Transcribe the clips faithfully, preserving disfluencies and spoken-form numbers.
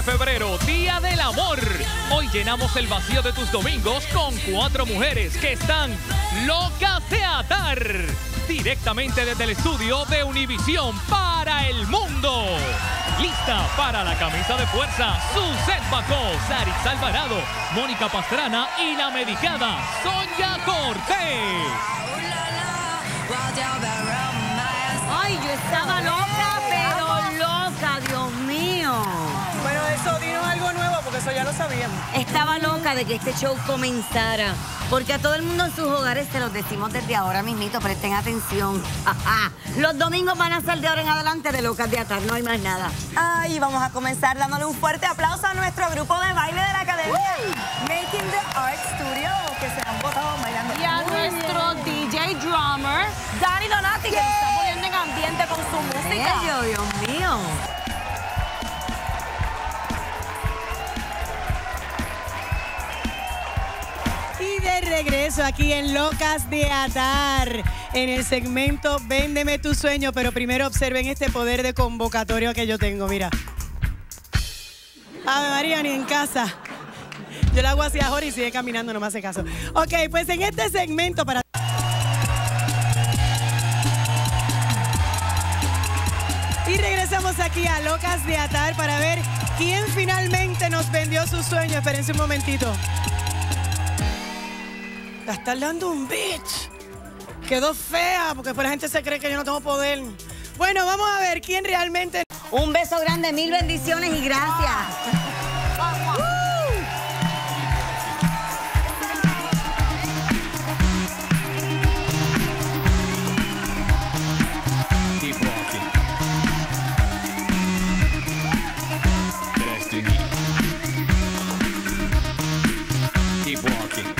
febrero, Día del Amor. Hoy llenamos el vacío de tus domingos con cuatro mujeres que están locas de atar. Directamente desde el estudio de Univisión para el mundo. Lista para la camisa de fuerza, Suzette Bacó, Saritza Alvarado, Mónica Pastrana y la medicada Sonia Cortés. Ay, yo estaba loca, pero loca, Dios mío. Bueno, eso, dinos algo nuevo, porque eso ya lo sabíamos. Estaba loca de que este show comenzara, porque a todo el mundo en sus hogares se los decimos desde ahora mismito, presten atención. Los domingos van a ser de ahora en adelante de locas de atar, no hay más nada. Ay, vamos a comenzar dándole un fuerte aplauso a nuestro grupo de baile de la academia, ¡Uh! Making the Art Studio, que se han botado bailando. y a nuestro D J drummer, Dani Donati, que nos está poniendo en ambiente con su música. Bello, Dios mío. Y de regreso aquí en Locas de Atar, en el segmento Véndeme tu sueño, pero primero observen este poder de convocatoria que yo tengo, mira. Ave María, ni en casa. Yo le hago así a Jorge y sigue caminando, no me hace caso. Ok, pues en este segmento para... Y regresamos aquí a Locas de Atar para ver quién finalmente nos vendió su sueño. Espérense un momentito. La están dando un bitch. Quedó fea porque después la gente se cree que yo no tengo poder. Bueno, vamos a ver quién realmente... Un beso grande, mil bendiciones y gracias. Keep walking. Destiny. Keep walking.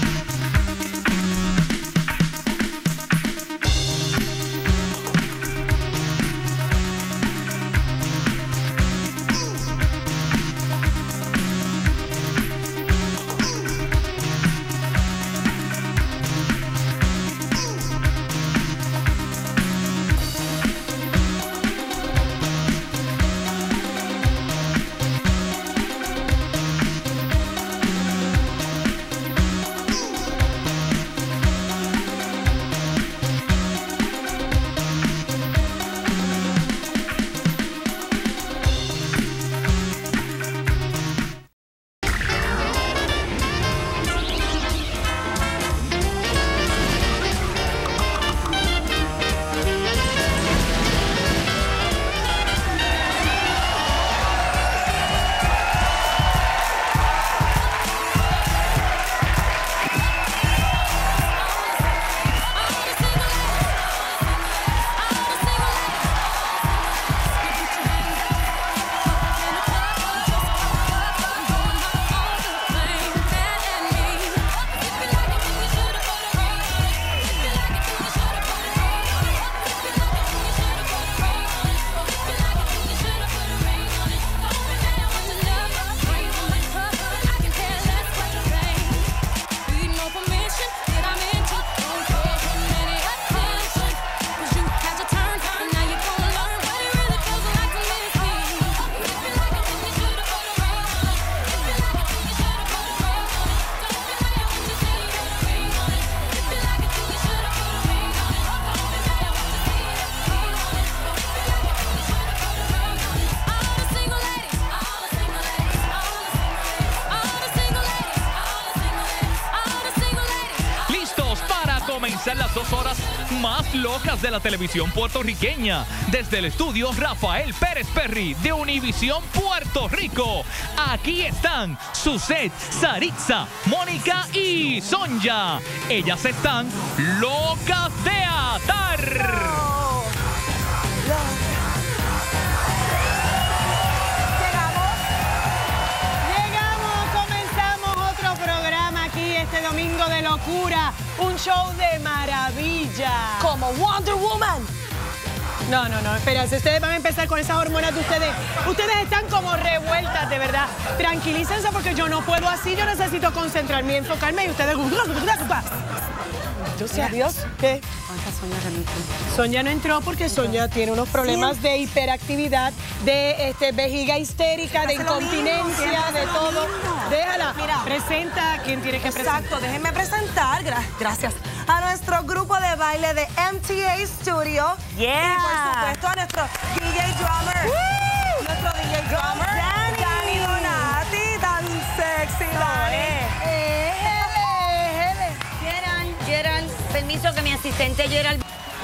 Comenzar las dos horas más locas de la televisión puertorriqueña. Desde el estudio Rafael Pérez Perry de Univisión Puerto Rico. Aquí están Suzette, Saritza, Mónica y Sonia. Ellas están locas de atar. Este domingo de locura, un show de maravilla. Como Wonder Woman. No, no, no, espérense, ustedes van a empezar con esas hormonas de ustedes. Ustedes están como revueltas, de verdad. Tranquilícense porque yo no puedo así, yo necesito concentrarme y enfocarme y ustedes... Bendito sea Dios. ¿Qué? ¿Cuántas Sonia que no entró? Sonia no entró porque Sonia tiene unos problemas de hiperactividad, de este, vejiga histérica, de Hace lo incontinencia, mismo, siempre de hace lo todo. mismo. Déjala. Mira. Presenta a quien tiene que presentar. Exacto, déjenme presentar, gra- gracias, a nuestro grupo de baile de M T A Studio. Yeah. Y por supuesto a nuestro D J Drummer. Nuestro D J Drummer, Dani. Dani Donati, tan sexy, Dani. Eh, Gerald, Gerald, permiso que mi asistente Gerald.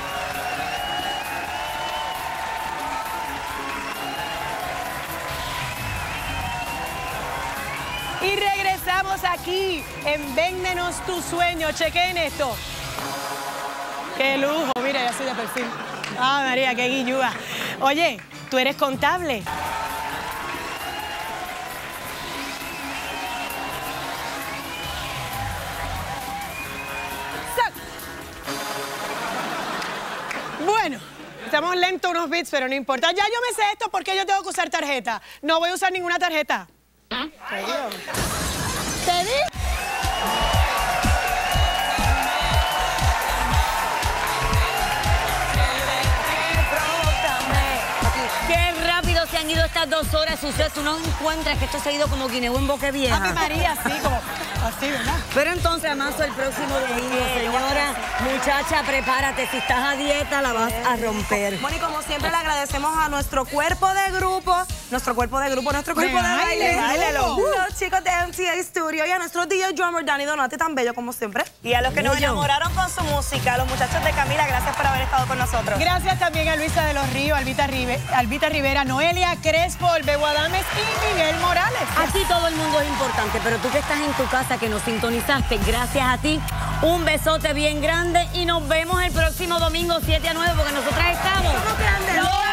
Y regresamos aquí en Véndenos tu sueño. Chequen esto. Qué lujo, mira, ya soy de perfil. Ah, María, qué guillúa. Oye, tú eres contable. Sac. Bueno, estamos lentos unos bits, pero no importa. Ya yo me sé esto porque yo tengo que usar tarjeta. No voy a usar ninguna tarjeta. ¿Te digo? ¿Te di? Qué rápido se han ido estas dos horas, Sucede, tú no encuentras que esto se ha ido como guineo en boca vieja. Ave María, así como, así, ¿verdad? Pero entonces, Amazo, el próximo domingo, señora, muchacha, prepárate, si estás a dieta la vas a romper. Bueno, y como siempre le agradecemos a nuestro cuerpo de grupo, nuestro cuerpo de grupo, nuestro cuerpo de, De baile, baile, los, grupo. los chicos de M T A Studio y a nuestro D J Drummer Dani Donati, tan bello como siempre. Y a los que nos Bello. enamoraron con su música, los muchachos de Camila, gracias por haber estado con nosotros. Gracias también a Luisa de los Ríos, Albita, Rive- Albita Rivera, Noelia Crespo, Olbego Adames y Miguel Morales. Aquí todo el mundo es importante, pero tú que estás en tu casa, que nos sintonizaste, gracias a ti, un besote bien grande y nos vemos el próximo domingo siete a nueve porque nosotras estamos... Somos grandes. ¡Locas!